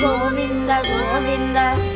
గోవింద గోవింద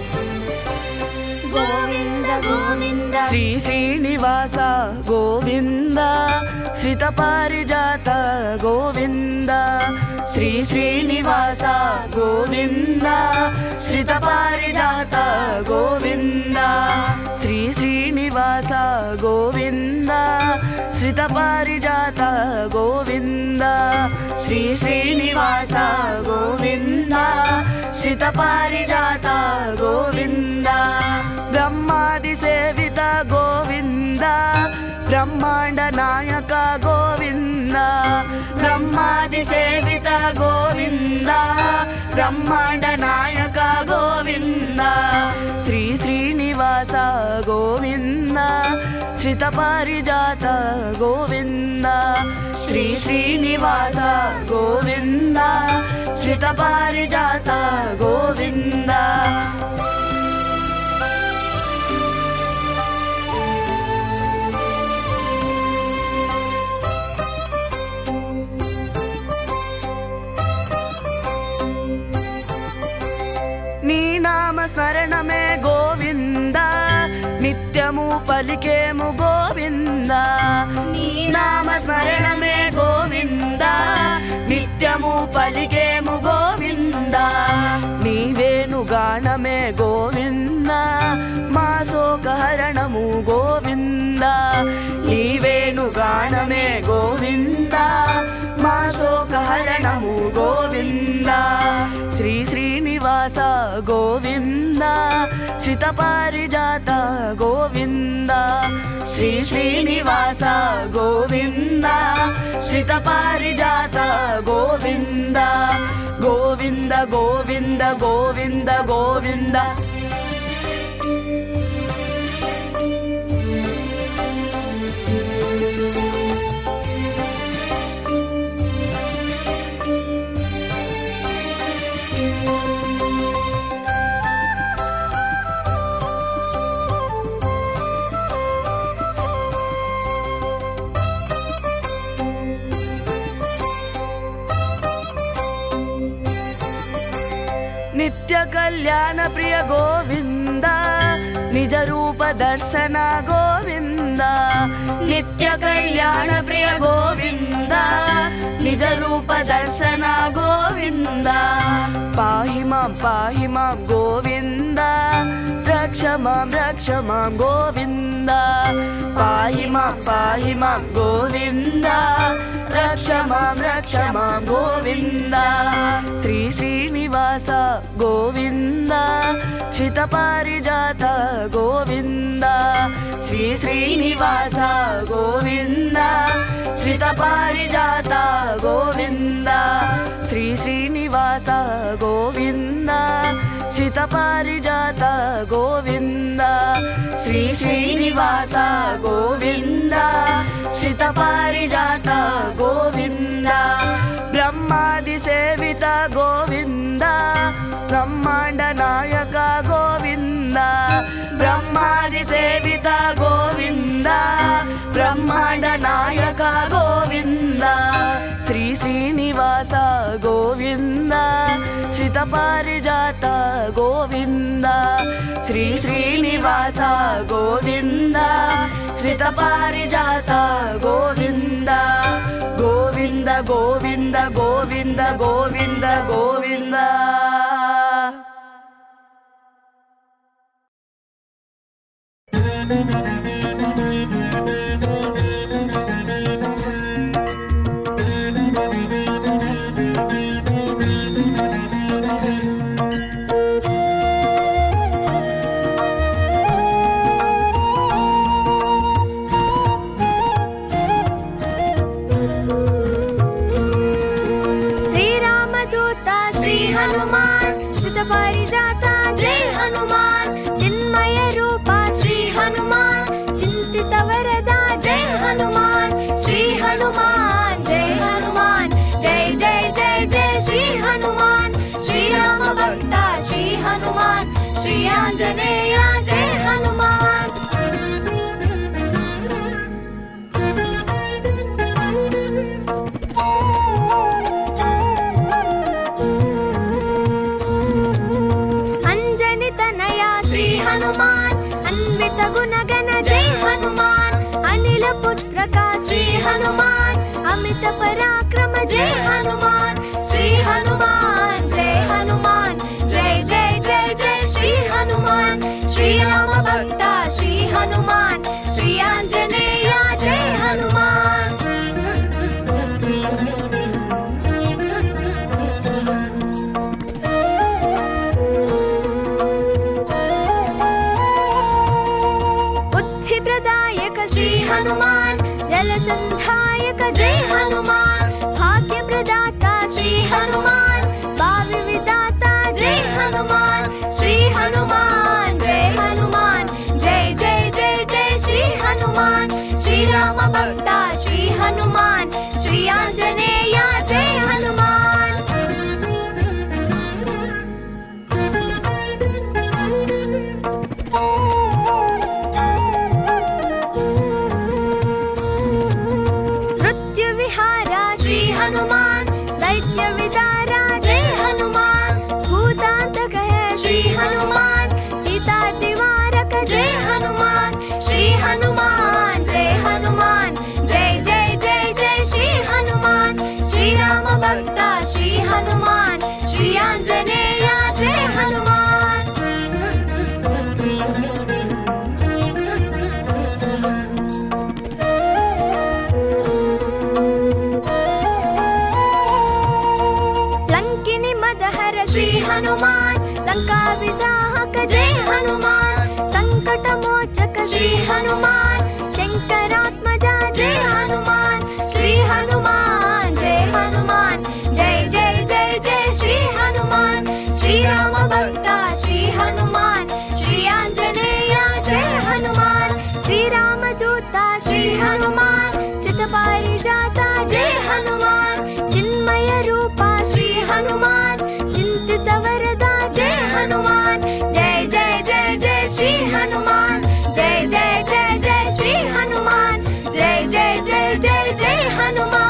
గోవింద గోవింద శ్రీ శ్రీనివాస గోవింద శ్రిత పారిజాత గోవింద శ్రీ శ్రీనివాస గోవింద శ్రిత పారిజాత గోవింద శ్రీ శ్రీనివాస గోవింద శ్రిత పారిజాత గోవింద శ్రీ శ్రీనివాస గోవింద శ్రిత పారిజాత గోవింద బ్రహ్మాది సేవిత గోవింద బ్రహ్మాండ నాయక గోవింద బ్రహ్మాది సేవిత గోవింద బ్రహ్మాండ నాయక గోవింద శ్రీ శ్రీనివాస గోవింద శ్రిత పారిజాత గోవింద శ్రీ శ్రీనివాస గోవింద శ్రిత పారిజాత గోవింద నీ నామ స్మరణమే గోవింద నిత్యము పలికేము గోవింద నీ నామ స్మరణమే గోవింద నిత్యము పలికేము గోవింద నీ వేణుగానమే గోవింద మా శోకహరణము గోవింద నీ వేణుగానమే గోవింద మా శోకహరణము గోవింద శ్రీ శ్రీనివాస గోవింద శ్రిత పారిజాత గోవింద శ్రీ శ్రీనివాస గోవింద శ్రిత పారిజాత గోవింద గోవింద గోవింద గోవింద గోవింద నిత్య కళ్యాణ ప్రియ గోవింద నిజ రూప దర్శన గోవింద నిత్య కళ్యాణ ప్రియ గోవింద నిజ రూప దర్శన గోవింద పాహి మాం గోవింద రక్ష మాం గోవింద పాహి మాం గోవింద రక్ష మాం గోవింద శ్రీ శ్రీనివాస గోవింద శ్రిత పారిజాత గోవింద శ్రీ శ్రీనివాస గోవింద శ్రిత పారిజాత గోవింద శ్రీ శ్రీనివాస గోవింద శ్రిత పారిజాత గోవింద శ్రీ శ్రీనివాస గోవింద శ్రిత పారిజాత గోవింద బ్రహ్మాది సేవిత గోవింద బ్రహ్మాండ నాయక గోవింద బ్రహ్మాది సేవిత గోవింద బ్రహ్మాండ నాయక గోవింద శ్రీ శ్రీనివాస గోవింద శ్రిత పారిజాత గోవింద శ్రీ శ్రీనివాస గోవింద శ్రిత పారిజాత గోవింద గోవింద గోవింద గోవింద గోవింద గోవింద भक्त श्री हनुमान श्री आंजनेय जय हनुमान। लंकिनी मदहर श्री हनुमान लंका विदाहक जय हनुमान। संकट मोचक श्री हनुमान शंकरात्मजा जय हनुमान। श्री हनुमान जय हनुमान जय जय जय जय श्री हनुमान। श्री राम भक्त श्री हनुमान श्री आंजनेय जय हनुमान। श्री राम दूता श्री हनुमान चित पारिजाता जय हनुमान। चिन्मय रूपा श्री हनुमान चिंतित वरदा जय हनुमान। जय जय जय जय श्री हनुमान जय जय जय जय श्री हनुमान जय जय जय जय जय हनुमान।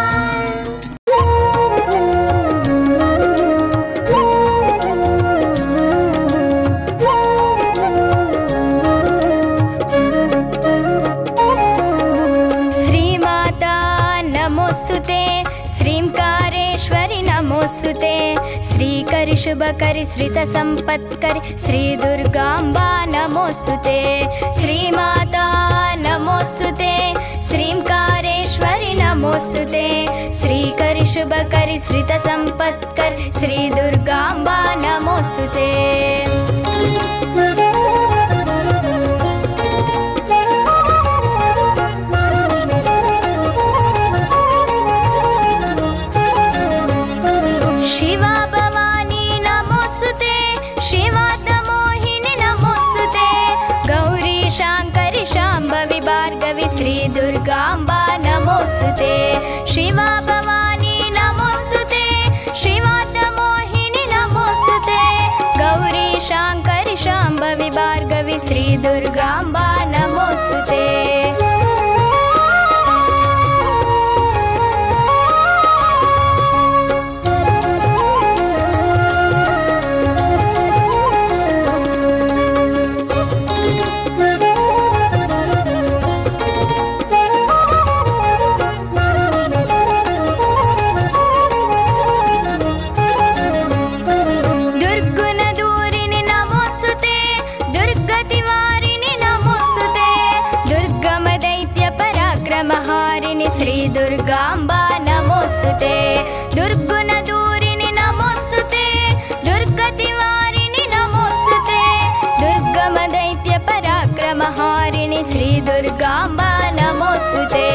श्रीमाता नमोस्तुते श्रींकारेश्वरि नमोस्तुते। श्रीकरि शुभकरि श्रित संपत्करि श्री दुर्गांबा नमोस्तुते। श्रीमाता नमोस्तुते श्रींकारेश्वरि नमोस्तुते। श्रीकरि शुभकरि श्रित संपत्करि श्री दुर्गांबा नमोस्तुते। शिवा भवानी नमोस्तुते शिवात्मोहिनी नमोस्तुते। गौरी शांकरि शांभवी भार्गवी श्री दुर्गांबा नमोस्तुते। शिवा भवानी नमोस्तुते शिवात्मोहिनी नमोस्तुते। गौरी शांकरि शांभवी भार्गवी श्री दुर्गांबा नमोस्तुते। दुर्गुणदूरिणि नमोस्तुते दुर्गतिवारिणि नमोस्तुते। दुर्गमदैत्यपराक्रमहारिणि श्री दुर्गांबा नमोस्तुते। दुर्गुणदूरिणि नमोस्तुते दुर्गतिवारिणि नमोस्तुते। दुर्गमदैत्यपराक्रमहारिणि श्री दुर्गांबा नमोस्तुते।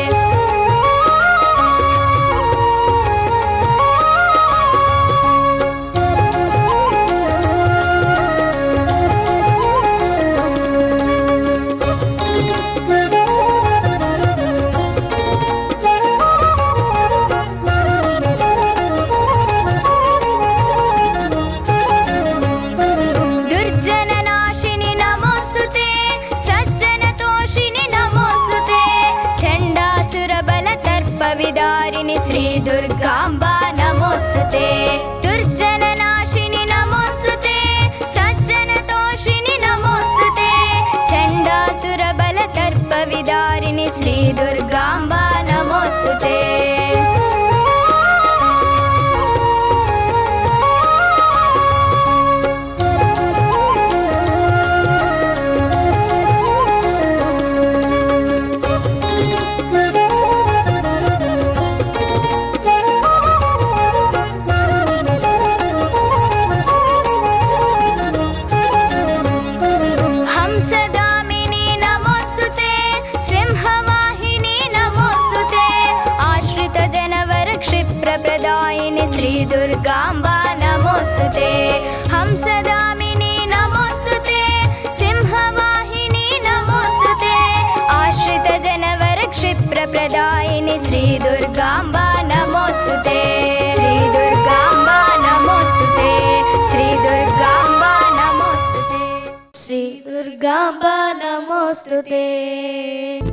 दुर्जननाशिनि नमोस्तुते सज्जनतोषिणि नमोस्तुते। चण्डासुरबलतर्पविदारिणि श्री दुर्गांबा नमोस्तुते। दुर्जननाशिनि नमोस्तुते सज्जनतोषिणि नमोस्तुते। चण्डासुरबलतर्पविदारिणि श्री दुर्गांबा नमोस्तुते। हंसगामिनी नमोस्तुते सिंहवाहिनी नमोस्तुते। आश्रितजनवर क्षिप्रप्रदायिनि श्री दुर्गांबा नमोस्तुते। हंसगामिनी नमोस्तुते सिंहवाहिनी नमोस्तुते। आश्रितजनवर क्षिप्रप्रदायिनि श्री दुर्गांबा नमोस्तुते। श्री दुर्गांबा नमोस्तुते। श्री दुर्गांबा नमोस्तुते। श्री दुर्गांबा नमोस्तुते।